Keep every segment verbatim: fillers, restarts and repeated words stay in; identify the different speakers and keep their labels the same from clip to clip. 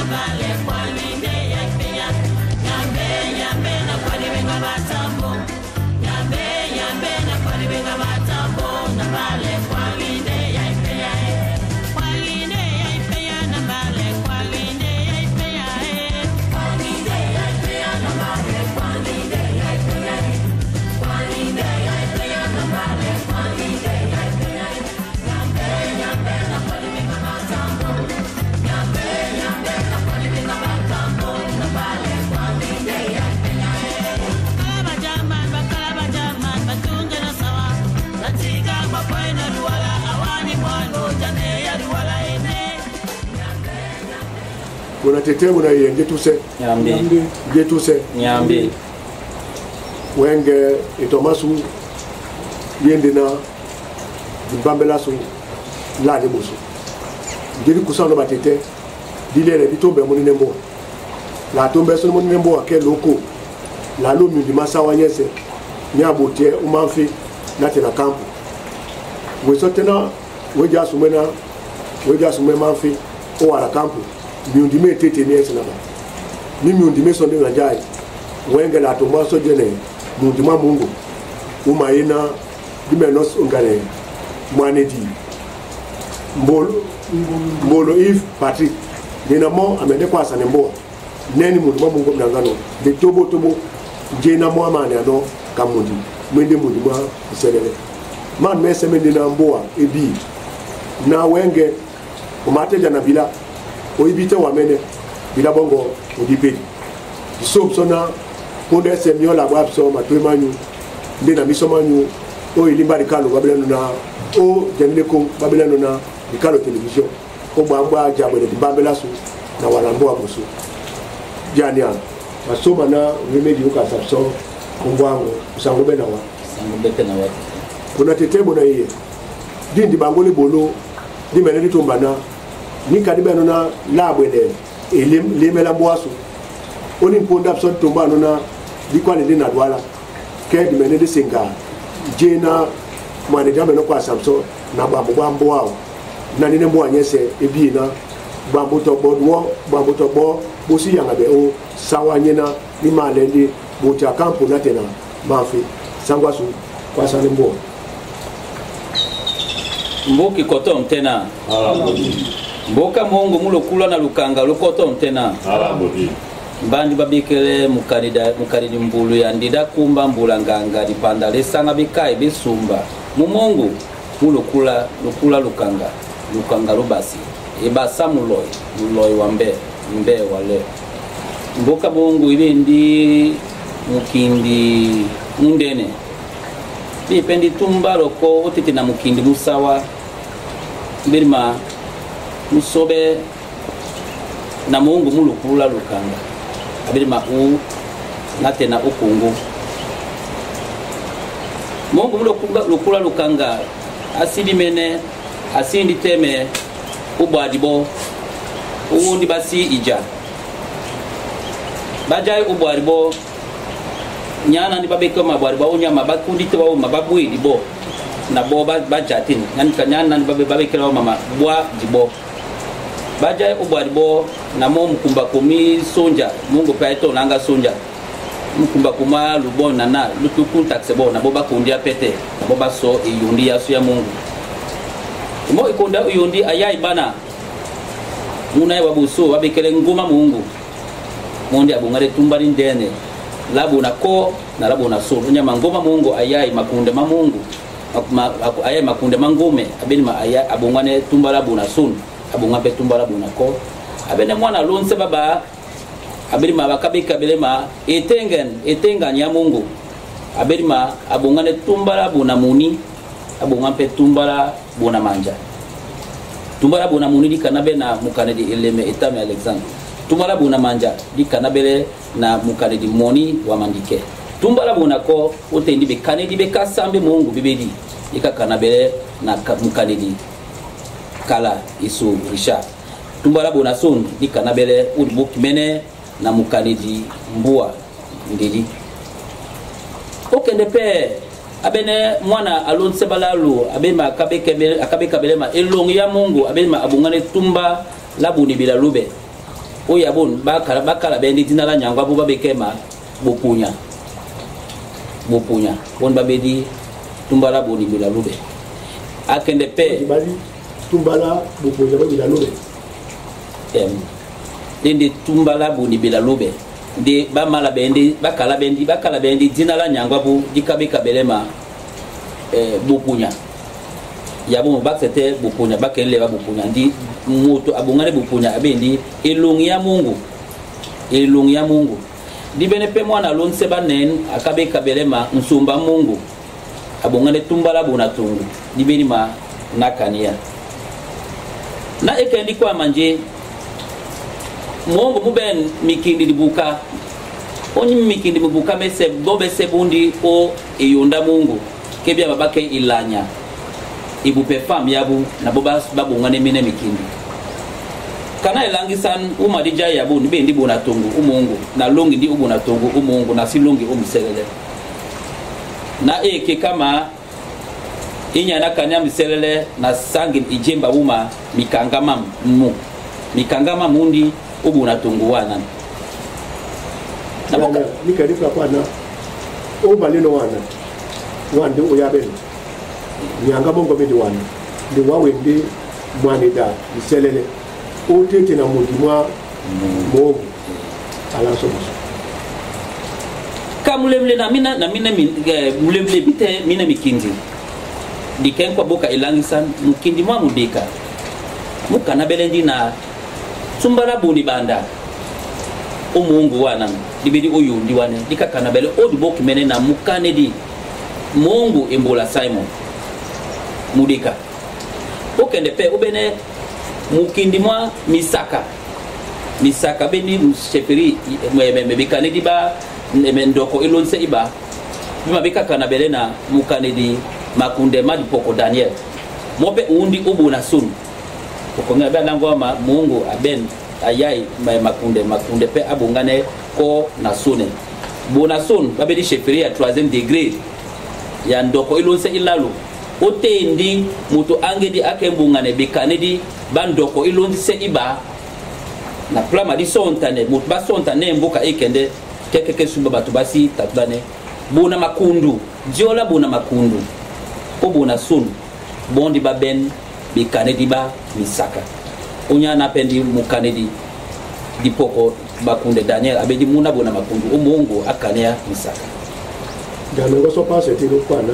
Speaker 1: Kuna tete muna yenge tuse
Speaker 2: nyambi
Speaker 1: ge tuse
Speaker 2: nyambi
Speaker 1: wenge itomasu yende na bambela su la de bosu ndiri kusano batete dilere bitombe muni nembo la tombe so muni nembo ake loko la lo mi di masawa nyese nyabotie umanfi nate na kampo we sotena we jasu mena we jasu mena manfi o ala kampo miundime tete ni ese naba ni miundime so ndi njai wenge la tomba so jene miundima mungu umaina dimenos ungale mwanedi mbolo mbolo if Patrick dina mo amende kwa sanembo neni mundima mungu mnangano de tobo tobo jena mo amane ado kamundi mwende mundima iselele man mese mendina mboa ebi na wenge umate jana bila oibite wamene bila bongo odipedi so sona ponde se miola bwa so matwemanyu ndina misomanyu o ilimba rikalo babelano na o janile ko babelano na rikalo television o bamba jabele bambela su na walambo abusu jania masoma na remedi uka sapso kumbwango usango bena wa
Speaker 2: sango bete na wa
Speaker 1: kuna tetebo na iye dindi bangole bolo di menedi tombana ni kadibeno na labwede elim limela mwasu oni mponda abson tomba na di kwale de na dwala ke di menedi singa jena mwane jambe no kwa samso na bambo bambo wao na nine mbo anyese ebi na bambo to bodwo bambo to bo bosi yanga be o sawa nyena ni malendi bocha kampo na tena mafi sangwasu kwa sane mbo
Speaker 2: mboki koto mtena mboka mongo mulo kula na lukanga lukoto mtena mbandi babikele mukarida mukaridi mbulu ya ndida kumba mbula nganga dipanda lesanga bikai bisumba mumongo mulo kula lukula lukanga lukanga lubasi ebasa muloi muloi wambe mbe wale mboka mongo ibindi mukindi mundene bipendi tumba loko otete na mukindi musawa birma musobe na mungu mulukula lukanga abirima u natena ukungu mungu mulukula lukula lukanga asidi mene asindi teme ubwadibo undi basi ija bajai ubwadibo nyana ndi babeka mabwadibo unyama bakundi tewa mababwi dibo na bo bajatin nan kanyana ndi babe babeka mama bwa dibo baja ubwadibo na mo mkumba kumi sonja mungu paito nanga sonja mkumba kuma lubona na lutuku taxebo na boba kundia pete na boba so iyundi yasu ya mungu mo ikonda iyundi ayai bana muna wabuso babekele nguma mungu monde abungare tumbari ndene labu na ko na labu na so nyama ngoma mungu ayai makunde ma mungu ayai makunde mangume abeni ma ayai abungane tumbara buna sun abunga pe tumbara bunako abene mwana lonse baba abirima bakabika belema etengen etengan ya mungu abirima abungane tumbara buna muni abunga pe tumbara buna manja tumbara buna muni di kanabe na mukane di eleme etame Alexander tumbara buna manja di kanabele na mukane di moni wa mandike tumbara bunako otendi be kanedi be kasambe mungu bibedi ika kanabele na mukane di kala isu Richard tumbala bona son di kanabele udbuk mene na mukanidi mbua ndidi okende pe abene mwana alon sebalalu abema kabeke akabeka belema elongi ya mungu abema abungane tumba labuni bila lube o yabon bakala bakala bendi dinala nyangwa bu babekema bopunya bopunya on babedi tumbala boni bila lube akende pe
Speaker 1: bali tumbala bopunya bila lube
Speaker 2: em dende tumbala boni bila lube de ba mala bendi bakala bendi bakala bendi dinala nyangwa bu dikabe kabelema eh bopunya yabo bakete bopunya bakele ba bopunya ndi moto abungane bopunya abendi elungi ya Mungu elungi ya Mungu dibene pe mwana lonse banen akabe kabelema nsumba Mungu abungane tumbala bona tungu dibeni ma nakania na ekendi kwa manje Mungu muben mikindi dibuka oni mikindi mubuka mese bobe sebundi o eyonda Mungu kebya babake ilanya ibupe fam yabu na boba babungane mine mikindi kana elangisan umadija yabu nibe ndi bona tungu umungu na longi ndi ubona tungu umungu na silongi umselele na eke kama inya na kanya miselele na sangi ijemba uma mikangama mu mikangama mundi ubona tungu wana
Speaker 1: na boka nikadifa kwana o balino wana wande oyabeni nyanga bongo bedi wana ndi wawe ndi mwane da miselele o tete na mundi mwa mo ala somoso
Speaker 2: kamulemle na mina na mina mulemle bite mina mikindi diken kwa boka ilangisan mukindi mwa mudeka mukana belendi na sumbara buni banda o Mungu wana dibidi o yundi wane dikakana bele o duboki mene na mukane di Mungu embola Simon mudeka okende pe obene mukindi mwa misaka misaka beni mshepiri mweme bikane di ba ndoko ilonse iba bima bikakana bele na mukane di makunde madi poko Daniel mope undi ubuna sun okonga ba nangoma Mungu aben ayai mai makunde makunde pe abungane ko na sune bona sun babedi shepiri ya troisième degré ya ndoko ilonse ilalu otendi muto angedi akembungane bikanedi bandoko ilonse iba na plama di sontane muto ba sontane mboka ekende kekeke sumba batu basi tatbane bona makundu diola bona makundu ko bona sun bondi baben bikanedi ba misaka unya na pendi mukanedi dipoko bakunde Daniel abedi muna bona makundu o Mungu akanea misaka
Speaker 1: dano so passe ti lo kwana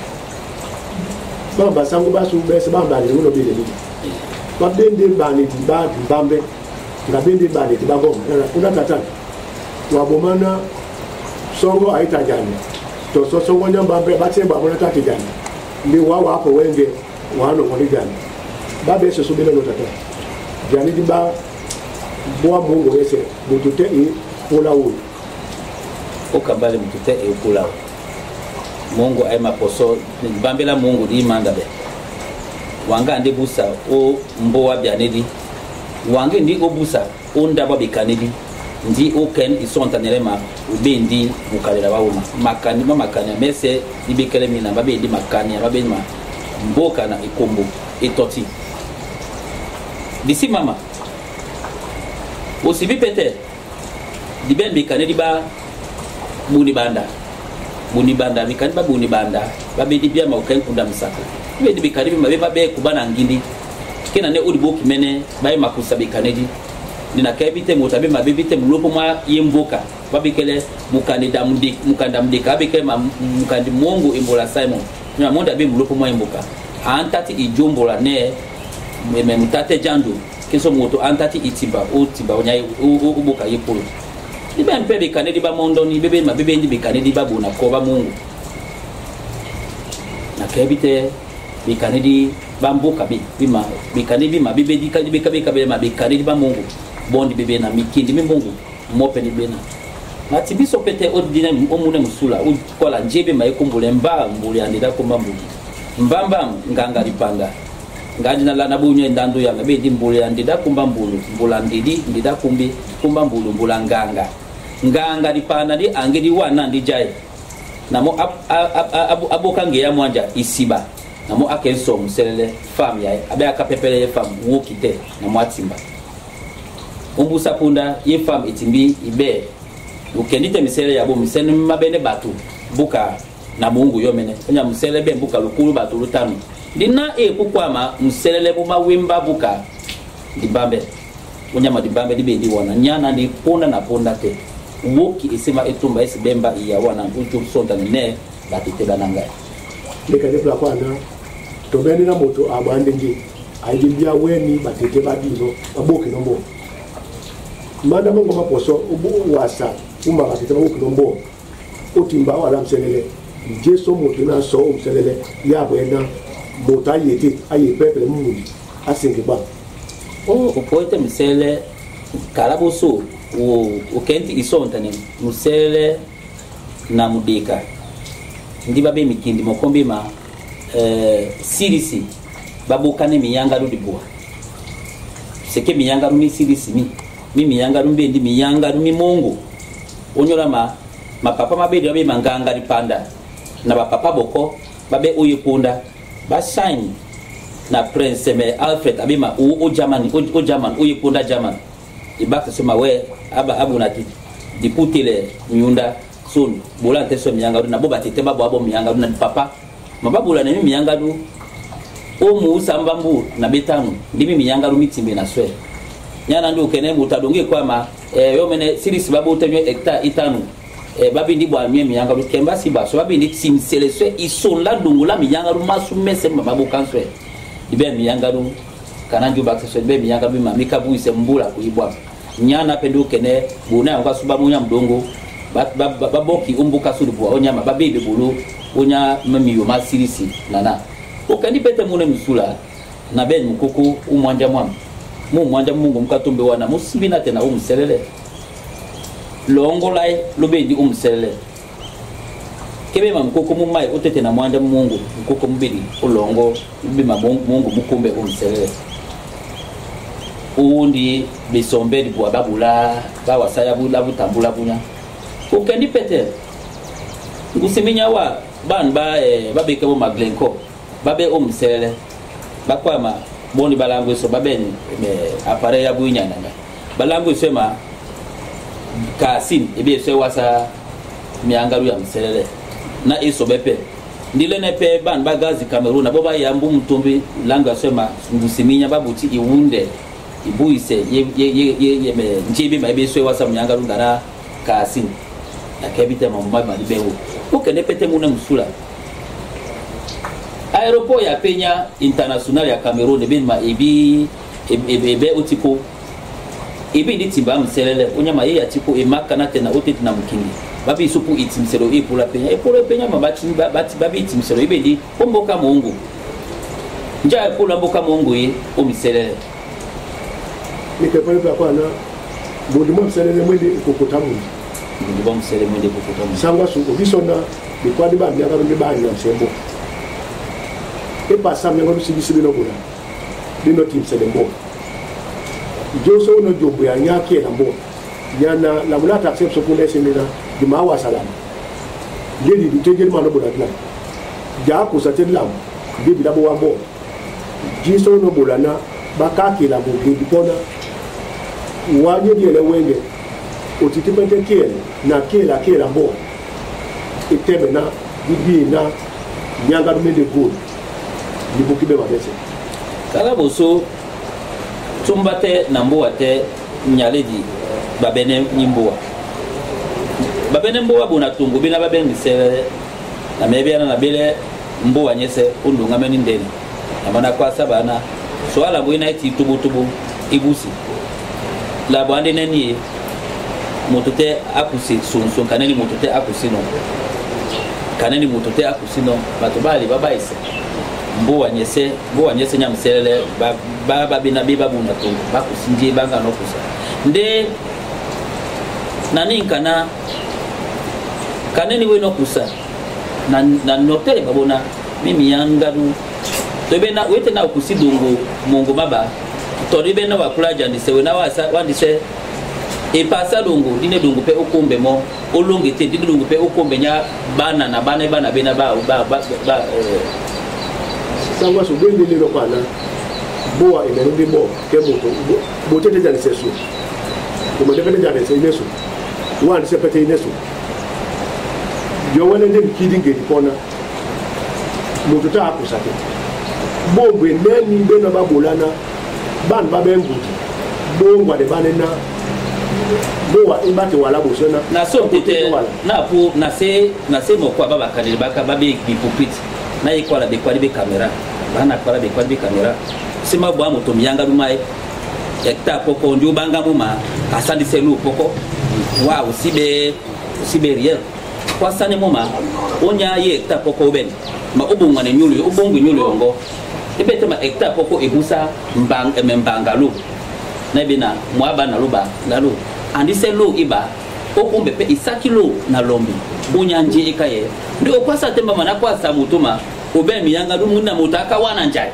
Speaker 1: bamba sangu basu bese bamba ni uno bile bile babende bani di ba di bambe ngabende bani di bagom na kuna tata wabomana songo aita jani to so so wonya bambe batemba bona tati jani ndi wa wa hapo wenge wano kwa jani babe se subile no tata jani di ba boa Mungu wese mutute e kula u
Speaker 2: okambale mutute e kula Mungu ay maposo bambela Mungu di manda be wanga ndi busa o mbowa byanedi wange ndi obusa onda babikanedi ndi oken isontanelema ubendi mukalera bawuma makani ma makani mese ibekele mina babendi makani babendi ma mboka na ikombo etoti disi mama osibi pete dibembe kanedi ba buni banda buni banda mikani ba buni banda babedi bia mauken kunda msaka bedi bikani mabe babe kubana ngindi kena ne odibo kimene bae makusa bikanedi nina kebite motabe mabe bite mlopo ma yemboka babikele mukanida mudik mukanda mudika abike mukandi Mungu imbola Simon na monda be mlopo ma yemboka antati ijombola ne meme mutate jandu keso moto antati itiba o tiba onyai ubuka yepolo ibe mpe bikanedi ba mondo ni bebe mabebe ndi bikanedi ba bona ko ba Mungu na kebite bikanedi bamboka bi bima bikanedi ma bebe di kanedi beka beka ma bikanedi ba Mungu bondi bebe na mikindi mi Mungu mope ni bena na tibiso pete odina omune musula ukola njebe ma ekumbule mba mbuli andida ko mbuli mbamba nganga lipanga ngadi na lana bunye ndandu ya be di mbuli andida kumba mbulu mbula ndidi ndida kumbi kumba mbulu mbula nganga nganga lipana di angedi wana ndijai namo aboka nge ya mwanja isiba namo akenso muselele fam ya abe akapepele fam wokite na mwatimba umbusa punda ye fam itimbi ibe ukendite misele yabo misene mabene batu buka na Mungu yomene nya musele be buka lukulu batu lutano dina e kukwama musele bu mawimba buka dibambe unyama dibambe dibe di wana nyana ni punda na punda te woki isema etumba isi bemba iya wana uju sonda ne batite bananga
Speaker 1: leka de plakwana to beni na moto abande ngi ayibia weni batite badino baboki no mo manda mongo maposo ubu wasa uma batite baboki no mo otimba wala mselele jeso moto na so mselele ya bwena mota yete aye pepe mumudi asinge ba
Speaker 2: o upoete msele karabusu o ukenti isonta ni musele na mudika ndiba be mikindi mokombi ma eh sirisi babukane miyanga rudibwa seke miyanga rumi sirisi mi mi miyanga rumbe ndi miyanga rumi Mungu onyora ma mapapa mabedi babe manganga ripanda na bapapa boko babe uyipunda basaini na prince me Alfred abima u o German o German uyipunda German ibaka sema we aba abunati diputile nyunda sun bola teso miyanga na boba tete babo abo miyanga na papa mababula na mimi miyanga du o muusa mbambu na betanu ndimi miyanga mitimbe na swe nyana ndio kene mutadonge kwa ma e, yomene sirisi babu tenyo hectare itanu e, babi ndi bwa mie miyanga du kemba siba so babi ndi simsele swe isonla dungula miyanga du masu mese mababu kanswe dibe miyanga du kananju bakse be miyanga bi mamika bu ise mbula kuibwa nyana pendo kene buna nga suba munya mdongo baboki umbuka suri bwa onyama babebe bulu onya mamiyo masirisi nana okandi pete mune musula na ben mukoko umwanja mwamu mu mwanja Mungu mkatumbe wana musibina tena umselele longo lai lobendi umselele kebe mamukoko mumai utete na mwanja Mungu mukoko mbili ulongo bima Mungu mukumbe umselele undi bisombeli bwa babula bawasaya bula butambula bunya okandi pete ngusiminya wa ban ba eh, babeke bo maglenko babe umselele bakwama boni balangu so babeni me apare ya buinya nanga balangu sema kasin ebe so wasa miangaru ya mselele na iso bepe ndile nepe ban bagazi Cameroon na boba ya mbu mtumbi langu sema ngusiminya babuti iwunde ibuise ye ye ye ye me njibi ma ebe so wasa miangaru ngara kasin na kebite mamma malibewo ukene pete muna musula aeroport ya Penya international ya Cameroon bin ma ebi ebe otiko ebi ditimba mselele onyama ye atiko emaka na tena otete na mkingi babi supu itimselo e pour la Penya e pour la Penya mabati bati babi itimselo ebe di omboka Mungu nja pour la mboka Mungu ye o mselele
Speaker 1: nika pale kwa na bodimo mselele mwende kokotamu
Speaker 2: bodimo mselele mwende kokotamu
Speaker 1: sangwa su obisona bikwadi ba byaka bimbe ba nya msembo e passa me ngoro sibi sibi no bula dino tim selembo joso no jobu ya nyaki na mbo yana la mulata accept so kule semina di mawa salama leli di tegel ma no bula tla ja ko sa telam di bi dabo wambo jiso no bula na bakaki la bo di pona wanye di ele wenge otitipete kiele na kiela kiela mbo itebe na bibi na nyanga me de good ni bukibe mabese
Speaker 2: kala boso tumbate na mboa te nyaledi babene nyimboa babene mboa bona tungu bina babene sele na mebiana na bile mboa nyese undunga meni ndeni amana kwa sabana swala boina iti tubu tubu ibusi la bande neni motote akusi sunsun kaneni motote akusino kaneni motote akusino batobali babaise mboa nyese mboa nyese nyamselele ba ba bina biba buna to bakusinje banga no kusa nde nani kana kaneni we no kusa na na note babona mimi yangaru tobe na wete na kusidungu Mungu baba toribe na wakulaja ndise we na wasa wandise e pasa dungu dine dungu pe okumbe mo olongi te dine dungu pe okumbe nya bana na bana bana bena ba ba ba, ba eh,
Speaker 1: sangwa so bende le lokana boa ina ndi bo ke moto bo tete jani sesu kuma de bene jare sai nesu wan se pete nesu yo wala dem kidin ge kona mutu ta akusate bongwe neni bena babulana ban babembuti bongwa de banena bowa imbate wala bosona
Speaker 2: na so tete na pu na se na se mo kwa baba kadiri baka babe bipupiti na ikwala be kwali be kamera bana kwala be kwali be kamera sima bwa moto miyanga dumai ekta poko ndio banga muma asandi selu poko wa usibe usibe riel kwa sane muma onya ye ekta poko ben ma ubunga ne nyulu ubungu nyulu yongo ibete ma ekta poko ebusa mbang emembangalu na bina mwaba na luba lalu andi selu iba okumbe pe isakilo na lombi bunya nje ikaye ndio kwasa temba mana kwasa mutuma ube miyanga dumuna mutaka wana njai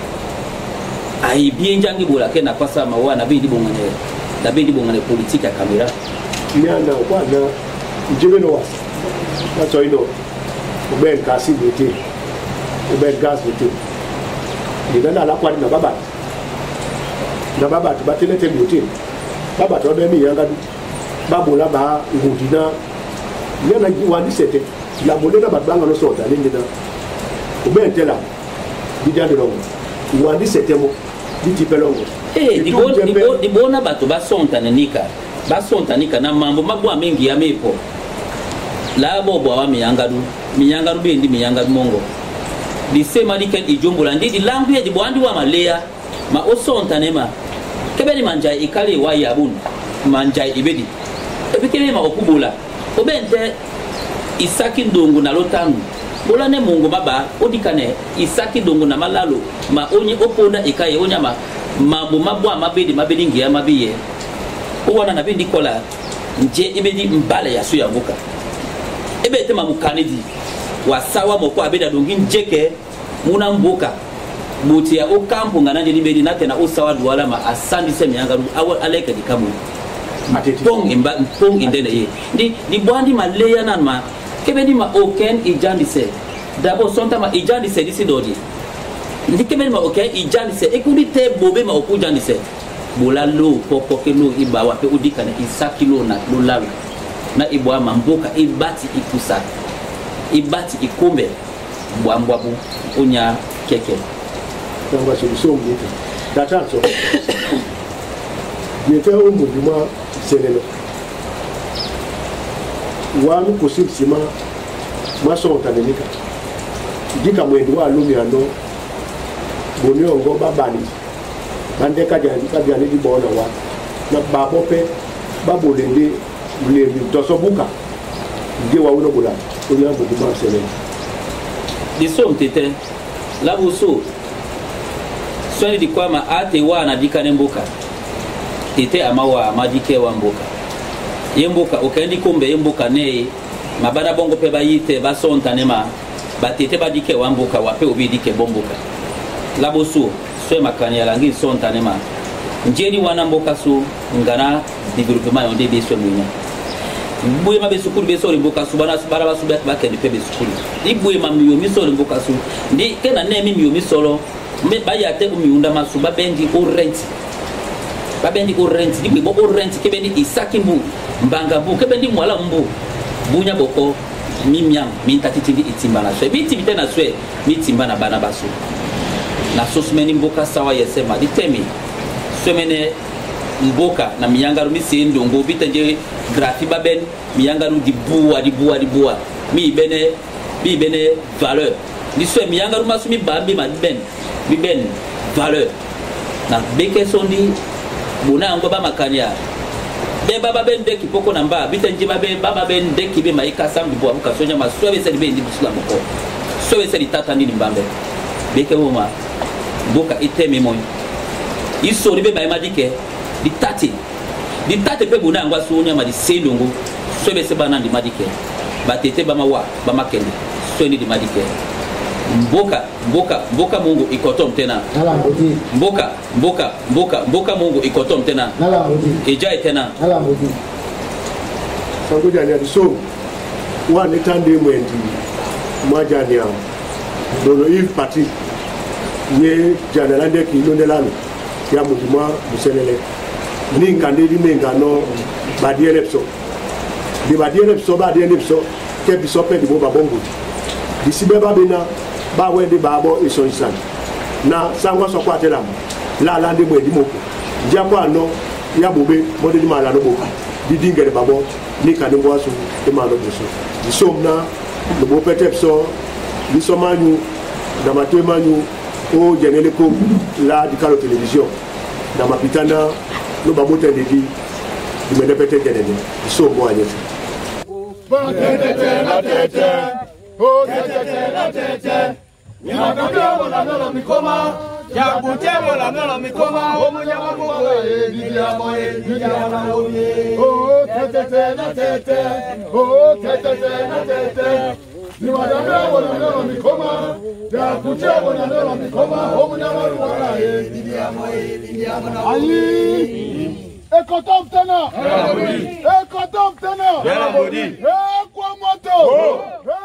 Speaker 2: ai bienja ngibula kena kwasa mawana bidi bongane da bidi bongane politique ya kamera
Speaker 1: nyana kwana njibeno wasa nacho ino ube kasi bete ube gas bete nidana la kwani na baba na baba tubatele te bete baba to be miyanga du babula ba ngudina nyana wandi sete la bolena babanga no sota lindina ube tela bijande longo wandi sete mo diti pelongo
Speaker 2: eh di bon di bon di bona bato ba sonta nika ba sonta nika na mambo mabwa mengi ya mepo la bobo wa miyanga du miyanga du bendi miyanga du mongo di sema diken ijombula ndi di language di bwandi wa malea ma o sonta nema kebeni manjai ikale wa yabun manjai ibedi ebikele ma okubula obente isaki ndongo na lotanu bola ne mungu baba odikane isaki ndongo na malalo ma onye opona ikaye onyama mambo mabwa mabedi mabedi ngia mabiye owana na bindi kola nje ibedi mbale ya suya ngoka ebete mamukanedi wasawa moko abeda dongi njeke muna mboka buti ya okampu ngananje libedi natena osawa duwala ma asandi se myanga awo aleke dikamu
Speaker 1: mateti
Speaker 2: pong imba pong indene ye di di bwandi maleya nan ma kebedi ma oken ijandi se dabo sonta ma ijandi se disi dodi ndi kebedi ma oken ijandi se ekudi te bobe ma okujandi se bola lo poko kelo ibawa pe udikana isakilo na lulalu na ibwa mamboka ibati ikusa ibati ikombe bwambwabu unya keke
Speaker 1: nangwa solution datanso yete umuduma senelo wanu kusipsima masonta nenika dika mwendi wa lumi ando boniongo babani bande kajani kajani di bona wa na babope babolende mlebi tosobuka nge wa uno bula oyambo di marselene
Speaker 2: diso mtete labuso swali di kwama ate wa na dikane mboka tete amawa madike wa mboka yemboka okendi kumbe yemboka ne mabada bongo pe bayite basonta nema batete badike wa mboka wape obidike bomboka labuso swe makanya langi sonta nema njeni wana mboka su ngana development onde beso mwinya buye mabe sukuru beso mboka su bana bara basu bet bakende pe besukuru ibuye mamiyo miso mboka su ndi kena ne mimiyo misolo me bayate umiunda masu babendi o rent babendi o rent ndi bo o rent kebendi isaki mbu mbanga mbu kebendi mwala mbu bunya boko mimyam mintatitindi itimba na swe biti bitena swe mitimba na bana basu na sosmeni mboka sawa yesema ditemi swemene mboka na miyangaru misi ndongo bitenje grafi baben miyangaru di buwa di buwa di buwa mi bene mi bene valeur ni swe miyangaru masumi bambi ma ben mi ben valeur na beke sondi bona ngo ba makanya be baba ben de kipoko na mba bitenje babe baba ben de kibe maika sambi buwa buka sonya maswe se be ndi busula moko sowe se ditata ndini mbambe beke woma boka iteme moyo iso ribe ba madike di tati di tati pe bona ngwa so nya ma di selongo sobe se bana ndi madike batete ba mawa ba makende so ni di madike mboka mboka mboka Mungu ikotom tena
Speaker 3: nala mbodi
Speaker 2: mboka mboka mboka mboka Mungu ikotom tena
Speaker 3: nala mbodi
Speaker 2: eja tena
Speaker 3: nala mbodi
Speaker 1: sango jani adiso wa netande mwendi mwajani ya dono if party ye janalande ki londelano ya muduma muselele ni kande di mengano ba di elepso di ba di elepso ba di elepso ke biso pe di bo ba bongo di sibe ba bena ba we di ba bo iso isan na sangwa so kwa telam la la ndi mwe di moko jambo ano ya bobe mo di mala no bo di dingere babo ni kande mbo asu e ma no buso di somna no bo petepso di somanyu na matemanyu o jenele ko la di kalo television na mapitana no ba mote de di di me depete genene di so mo anyete
Speaker 3: ba tete na tete o tete na tete ni makabia wala nalo mikoma ya bute wala nalo mikoma o munyama mo e di ya mo e di ya na o ye o tete na tete o tete na tete ni makabia wala nalo mikoma ya bute wala nalo mikoma o munyama mo e di ya mo e di ya na o ye Ekotom tena, ekotom tena, ekwamoto,